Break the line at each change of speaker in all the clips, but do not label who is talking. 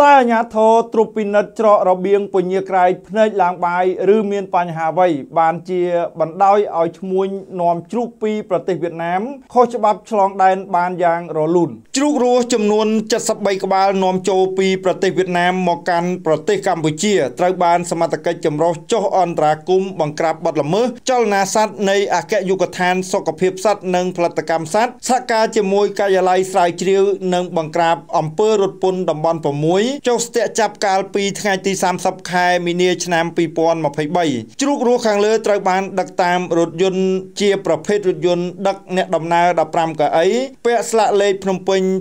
តែអាញាធរត្រួតពិនិត្យច្រករបៀងពញាក្រៃភ្នែកឡើងបាយឬមានបញ្ហាអ្វីបានជាបណ្ដោយឲ្យឈ្មួញនាំជ្រូកពីប្រទេសវៀតណាមខុសច្បាប់ឆ្លងដែនបានយ៉ាងរលូនជ្រូករស់ចំនួន73ក្បាលនាំចូលពីប្រទេសវៀតណាមមកកាន់ប្រទេសកម្ពុជាត្រូវបានសមត្ថកិច្ចចម្រុះចុះអន្តរាគមន៍បង្ក្រាបបទល្មើសចលនាសត្វនៃអគ្គនាយកដ្ឋានសុខភាពសត្វនិងផលិតកម្មសត្វសហការជាមួយការិយាល័យស្រាវជ្រាវនិងបង្ក្រាបអំពើរត់ពន្ធតំបន់6ចុះស្ទាក់ចាប់កាលពីថ្ងៃទី30ខែមីនាឆ្នាំ2023ជ្រូករស់ខាងលើត្រូវបានដឹកតាមរថយន្តជាប្រភេទរថយន្តដឹកអ្នកដំណើរ15កៅអីពាក់ស្លាកលេខភ្នំពេញ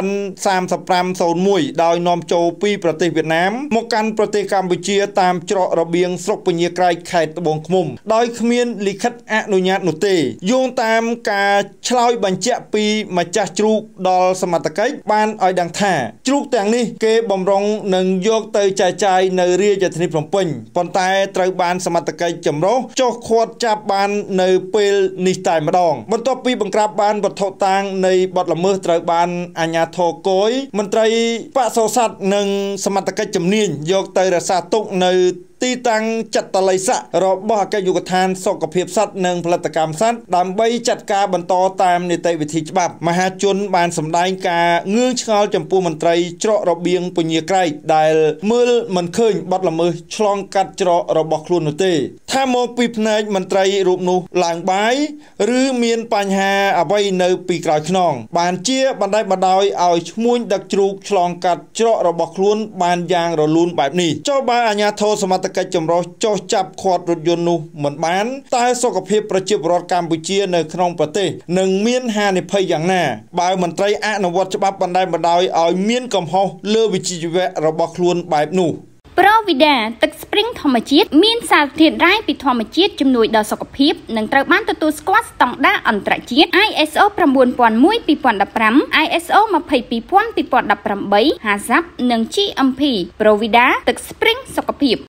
2N3501 ដោយនាំចូលពីប្រទេសវៀតណាមមកកាន់ប្រទេសកម្ពុជាតាមច្រករបៀងស្រុកពញាក្រៃខេត្តត្បូងឃ្មុំដោយគ្មានលិខិតអនុញ្ញាតនោះទេយោងតាមការឆ្លើយបញ្ជាក់ពីម្ចាស់ជ្រូកដល់សមត្ថកិច្ចបានឲ្យដឹងថាជ្រូកទាំងនេះគេបំរុងនឹងយកទៅចែកចាយនៅរាជធានីភ្នំពេញប៉ុន្តែត្រូវបានសមត្ថកិច្ចចម្រុះចុះឃាត់ចាប់បាននៅពេលនេះតែម្ដងបន្ទាប់ពីបង្ក្រាបបានវត្ថុតាងនៃបទល្មើសត្រូវបានអាជ្ញាធរគយមន្ត្រីបសុសត្វនិងសមត្ថកិច្ចជំនាញយកទៅរក្សាទុកនៅទីតាំងចាត់តល័យស័ករបស់អគ្គនាយកដ្ឋានសុខភាពសត្វនិងផលិតកម្មសត្វដើម្បីចាត់ការបន្តតាមនីតិវិធីច្បាប់មហាជនបានសម្ដែងការងឿងឆ្ងល់ចំពោះមន្ត្រីច្រករបៀងពញាក្រៃដែលមើលមិនឃើញបទល្មើសឆ្លងកាត់ច្រករបស់ខ្លួននោះទេថាមកពីភ្នែកមន្ត្រីរូបនោះឡើងបាយឬមានបញ្ហាអ្វីនៅពីក្រោយខ្នងបានជាបណ្ដេញបណ្ដោយឲ្យឈ្មួញដឹកជ្រូកឆ្លងកាត់ច្រករបស់ខ្លួនបានយ៉ាងរលូនបែបនេះចុះបើអាជ្ញាធរសមត្ថកិច្ចចម្រុះចុះចាប់ឃាត់រថយន្តនោះមិនបានតែសុខភាពប្រជាពលរដ្ឋកម្ពុជានៅក្នុងប្រទេសនឹងមានហានិភ័យយ៉ាងណាបើមន្ត្រីអនុវត្តច្បាប់បណ្ដេញបណ្ដោយឲ្យមានកំហុសលើវិជ្ជាជីវៈរបស់ខ្លួនបែបនោះ
Provida ទឹកស្ព្រីងធម្មជាតិមានសារធាតុរ៉ែពីធម្មជាតិជំនួយដល់សុខភាពនិងត្រូវបានទទួលស្គាល់ស្តង់ដារអន្តរជាតិ ISO 9001:2015 ISO 22000:2018 HACCP និង GMP Provida ទឹកស្ព្រីងសុខភាព